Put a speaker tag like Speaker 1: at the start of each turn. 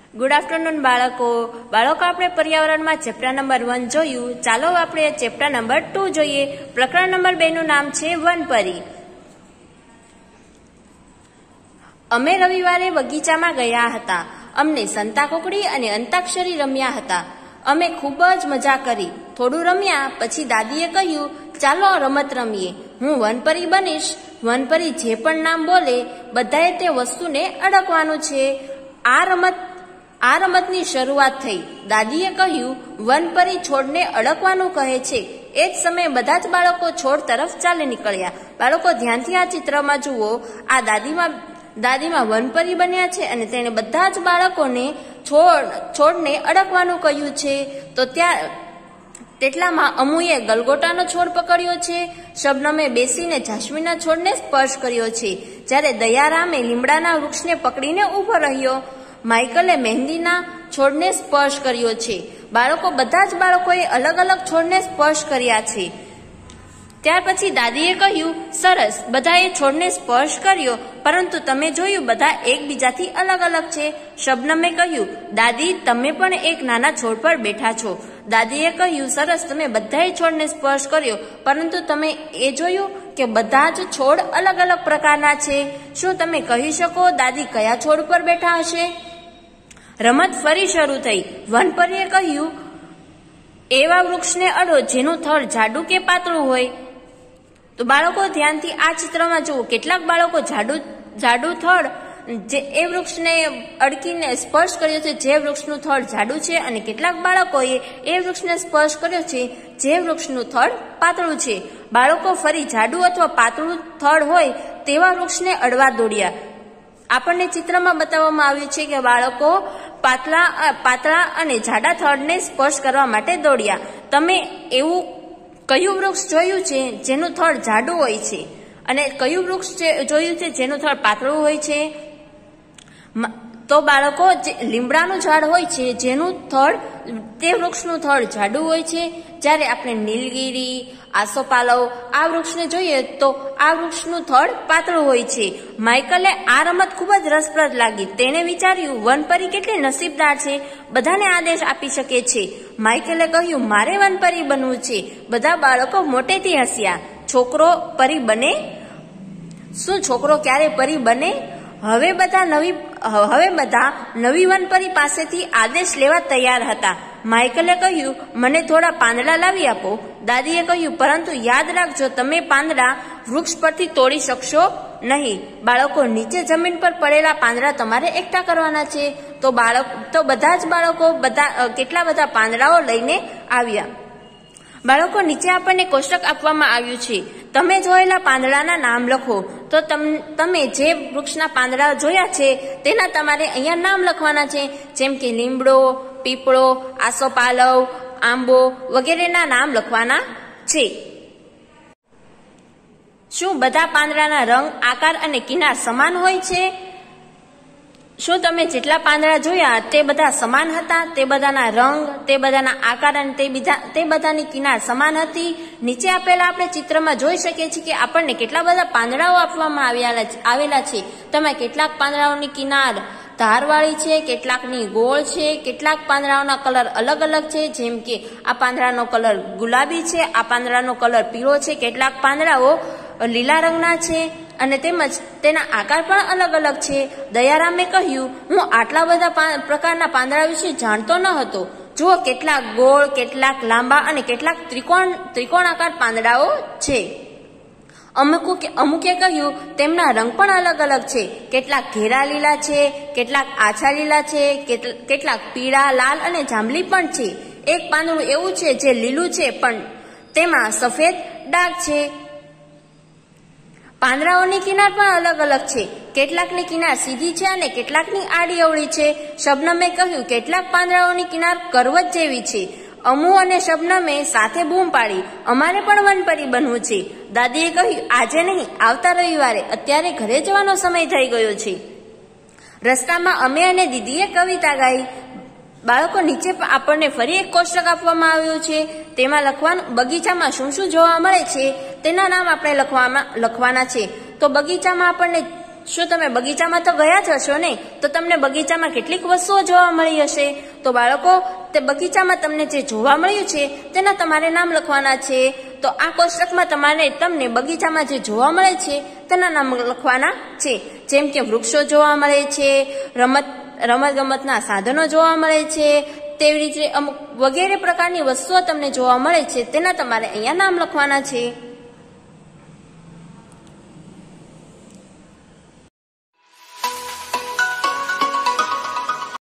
Speaker 1: Good afternoon બાળકો. આપણે પર્યાવરણમાં ચેપ્ટર નંબર 1 જોયું. ચાલો આપણે ચેપ્ટર નંબર 2 જોઈએ. પ્રકરણ નંબર 2 નું નામ છે વનપરી. અમે રવિવારે બગીચામાં ગયા હતા. અમને સંતાકુકડી અને અંતાક્ષરી રમ્યા હતા. અમે ખૂબ જ મજા કરી. થોડું રમ્યા પછી દાદીએ કહ્યું, ચાલો રમત રમીએ. હું વનપરી બનીશ. વનપરી જે પણ નામ બોલે બધાએ તે વસ્તુને અડકવાનું છે. આ રમતની શરૂઆત થઈ. દાદીએ કહ્યું, વનપરી છોડને અડકવાનું કહે છે. એ જ સમયે બધા જ બાળકો છોડ તરફ ચાલી નીકળ્યા. બાળકો ધ્યાનથી આ ચિત્રમાં જુઓ. આ દાદીમાં વનપરી બન્યા છે અને તેણે બધા જ બાળકોને છોડને અડકવાનું કહ્યું છે. તો તેટલામાં અમુએ ગલગોટાનો છોડ પકડ્યો છે. શબનમે બેસીને જાસ્મીનના છોડને સ્પર્શ કર્યો છે. જ્યારે દયારામે લીમડાના વૃક્ષને પકડીને ઊભો રહ્યો. માઇકલે મહેંદીના છોડને સ્પર્શ કર્યો છે. બધા જ બાળકોએ અલગ અલગ છોડને સ્પર્શ કર્યા છે. ત્યાર પછી દાદીએ કહ્યું, સરસ, બધાએ છોડને સ્પર્શ કર્યો, પરંતુ તમે જોયું બધા એકબીજાથી અલગ અલગ છે. શબનમે કહ્યું, દાદી, તમે પણ એક નાના છોડ પર બેઠા છો. દાદીએ કહ્યું, સરસ, તમે બધાએ છોડને સ્પર્શ કર્યો, પરંતુ તમે એ જોયું કે બધા જ છોડ અલગ અલગ પ્રકારના છે. શું તમે કહી શકો દાદી કયા છોડ પર બેઠા હશે? રમત ફરી શરૂ થઈ. વનપરીએ કહ્યું, એવા વૃક્ષને અડો જેનું થડ જાડું કે પાતળું હોય. તો બાળકો ધ્યાનથી આ ચિત્રમાં જુઓ. કેટલાક બાળકો જાડું થડ એ વૃક્ષને અડકીને સ્પર્શ કર્યો છે જે વૃક્ષનું થડ જાડું છે, અને કેટલાક બાળકોએ એ વૃક્ષને સ્પર્શ કર્યો છે જે વૃક્ષનું થડ પાતળું છે. બાળકો ફરી જાડું અથવા પાતળું થડ હોય તેવા વૃક્ષને અડવા દોડ્યા. આપણને ચિત્રમાં બતાવવામાં આવ્યું છે કે બાળકો પાતળા અને જાડા થડને સ્પર્શ કરવા માટે દોડ્યા. તમે એવું કયું વૃક્ષ જોયું છે જેનું થડ જાડું હોય છે, અને કયું વૃક્ષ જોયું છે જેનું થડ પાતળું હોય છે? તો બાળકો, લીમડાનું ઝાડ હોય છે જેનું તે વૃક્ષનું થડ જાડું હોય છે. જ્યારે આપણે નીલગીરી, આસોપાલવ આ વૃક્ષને જોઈએ તો આ વૃક્ષનું થડ પાતળું હોય છે. માઇકલે આ રમત ખૂબ જ રસપ્રદ લાગી. તેણે વિચાર્યું, વનપરી કેટલી નસીબદાર છે, બધાને આદેશ આપી શકે છે. માઇકલે કહ્યું, મારે વનપરી બનવું છે. બધા બાળકો મોટેથી હસ્યા. છોકરો પરી બને? શું છોકરો ક્યારે પરી બને? હવે બધા નવી વનપરી પાસેથી આદેશ લેવા તૈયાર હતા. માઇકલે કહ્યું, મને થોડા પાંદડા લાવી આપો. દાદીએ કહ્યું, પરંતુ યાદ રાખજો, તમે પાંદડા વૃક્ષ પરથી તોડી શકશો નહીં. બાળકો, નીચે જમીન પર પડેલા પાંદડા તમારે એકઠા કરવાના છે. તો બધા જ બાળકો કેટલા બધા પાંદડાઓ લઈને આવ્યા. બાળકો, નીચે આપણને કોષ્ટક આપવામાં આવ્યું છે. તમે જોયેલા પાંદડાના નામ લખો. તો તમે જે વૃક્ષના પાંદડા જોયા છે તેના તમારે અહીંયા નામ લખવાના છે, જેમ કે લીમડો, પીપળો, આસોપાલવ, આંબો વગેરેના નામ લખવાના છે. શું બધા પાંદડાના રંગ, આકાર અને કિનાર સમાન હોય છે? શું તમે જેટલા પાંદડા જોયા તે બધા સમાન હતા? તે બધાના રંગ, તે બધાના આકાર અને તે બધાની કિનાર સમાન હતી? નીચે આપેલા આપણે ચિત્રમાં જોઈ શકીએ છીએ કે આપણને કેટલા બધા પાંદડાઓ આપવામાં આવેલા છે. તમે કેટલાક પાંદડાઓની કિનાર ધારવાળી છે, કેટલાકની ગોળ છે, કેટલાક પાંદડાઓના કલર અલગ અલગ છે, જેમ કે આ પાંદડાનો કલર ગુલાબી છે, આ પાંદડાનો કલર પીળો છે, કેટલાક પાંદડાઓ લીલા રંગના છે, અને તેમજ તેના આકાર પણ અલગ અલગ છે. દયારામે કહ્યું, હું આટલા બધા પ્રકારના પાંદડા વિશે જાણતો ન હતો. જુઓ, કેટલાક ગોળ, કેટલાક લાંબા અને કેટલાક ત્રિકોણાકાર પાંદડાઓ છે. અમુકે કહ્યું, તેમના રંગ પણ અલગ અલગ છે. કેટલાક ઘેરા લીલા છે, કેટલાક આછા લીલા છે, કેટલાક પીળા, લાલ અને જાંબલી પણ છે. એક પાંદડું એવું છે જે લીલું છે પણ તેમાં સફેદ ડાઘ છે. પાંદડાઓની કિનાર પણ અલગ અલગ છે. કેટલાકની કિનાર સીધી છે અને કેટલાકની આડી અવળી છે. શબનમે કહ્યું, કેટલાક પાંદડાઓની કિનાર કરવત જેવી છે. અમુ અને શબનમે સાથે બૂમ પાડી, અમારે પણ વનપરી બનવું છે. દાદીએ કહ્યું, આજે નહીં, આવતા રવિવારે. અત્યારે ઘરે જવાનો સમય થઈ ગયો છે. રસ્તામાં અમે અને દીદીએ કવિતા ગાઈ. બાળકો, નીચે આપણને ફરી એક કોષ્ટક આપવામાં આવ્યું છે. તેમાં લખવાનું, બગીચામાં શું શું જોવા મળે છે તેના નામ આપણે લખવાના છે. તો બગીચામાં આપણને શું તમે બગીચામાં તો ગયા જ હશો ને? તો તમને બગીચામાં કેટલીક વસ્તુઓ જોવા મળી હશે. તો બાળકો, તે બગીચામાં તમને જે જોવા મળ્યું છે તેના તમારે નામ લખવાના છે. તો આ કોષ્ટકમાં તમને બગીચામાં જે જોવા મળે છે તેના નામ લખવાના છે. જેમ કે વૃક્ષો જોવા મળે છે, રમત ગમતના સાધનો જોવા મળે છે, તેવી રીતે અમુક વગેરે પ્રકારની વસ્તુઓ તમને જોવા મળે છે તેના તમારે અહીંયા નામ લખવાના છે.